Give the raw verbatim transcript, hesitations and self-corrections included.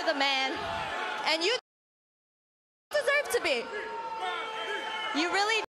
the man, and you deserve to be. You really